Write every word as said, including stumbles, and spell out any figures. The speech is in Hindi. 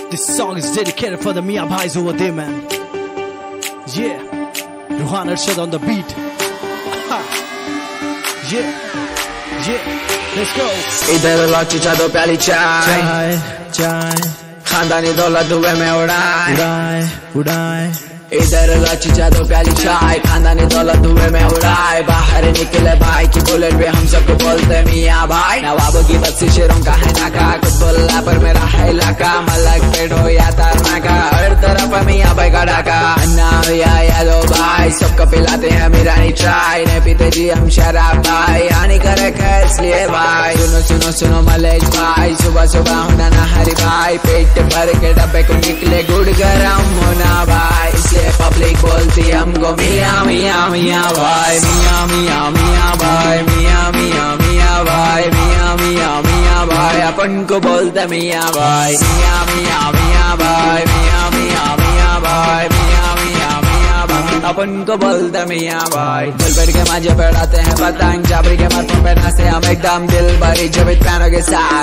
This song is dedicated for the Mia Bhais over there, man. Yeah, Ruhan Arshad on the beat. Yeah, yeah, let's go. इधर लौची चादो प्याली चाय चाय चाय खानदानी दौलत धुएं में उड़ाए उड़ाए उड़ाए इधर लौची चादो प्याली चाय खानदानी दौलत धुएं में उड़ाए बाहर निकले भाई की बुलेट पे हम सबको बोलते मियाँ भाई नवाबों की बस्ती शेरों का है नाका कुतुल्ला पर मेरा है इलाका मलक पेड़ हो या तारना का हर तरफ मियाँ भाई का डाका अन्ना या यादो भाई सबको पिलाते हैं मेरा नहीं चाय नहीं पीते जी हम शराब भाई हानि करे इसलिए भाई सुनो सुनो सुनो मलेश भाई सुबह सुबह होना ना हरी भाई पेट भर के डब्बे को निकले गुड़ गरम होना भाई इसलिए पब्लिक बोलती हमको मियाँ मियाँ मियाँ भाई मियाँ मियाँ मियाँ भाई मियाँ मियाँ मियाँ भाई मियाँ मियाँ मियाँ भाई अपन को बोलते मियाँ भाई मियाँ मियाँ मियाँ भाई मियाँ मियाँ मियाँ भाई मियाँ मियाँ मियाँ भाई अपन को बोलते मियाँ भाई दिल बैठ के मांझे पढ़ाते हैं पतंग जाबरी के माथों पे नाचते हम एकदम दिल भरी जब पैनों के साथ